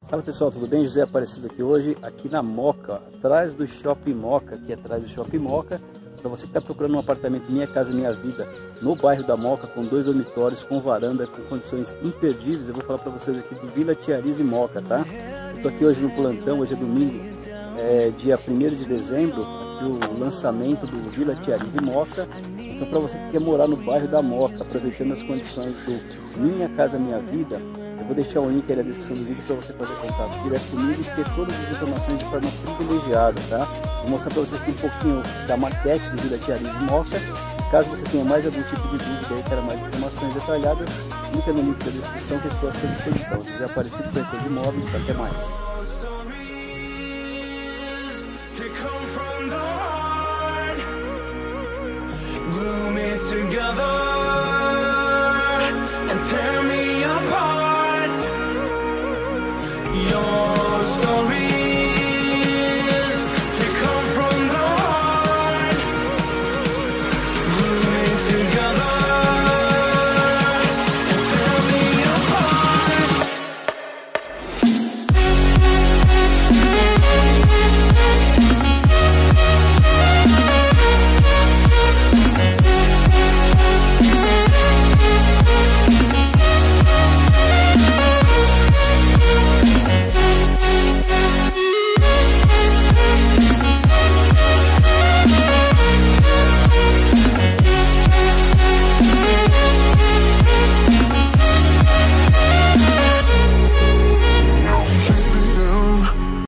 Fala pessoal, tudo bem? José Aparecido aqui hoje, aqui na Moca, atrás do Shopping Moca, aqui atrás do Shopping Moca. Para você que está procurando um apartamento Minha Casa Minha Vida, no bairro da Moca, com 2 dormitórios, com varanda, com condições imperdíveis, eu vou falar para vocês aqui do Vila Tiarize Moca, tá? Eu tô aqui hoje no plantão, hoje é domingo, dia 1º de dezembro, aqui o lançamento do Vila Tiarize Moca. Então para você que quer morar no bairro da Moca, aproveitando as condições do Minha Casa Minha Vida, eu vou deixar o link aí na descrição do vídeo para você fazer contato direto comigo e ter todas as informações de forma privilegiada, tá? Vou mostrar para você aqui um pouquinho da maquete do Vila Tiarize Moca. Caso você tenha mais algum tipo de dúvida aí, queira mais informações detalhadas, clica no link da descrição que estou à sua disposição. Se quiser aparecer no corretor de imóveis, até mais. Tear me apart. You're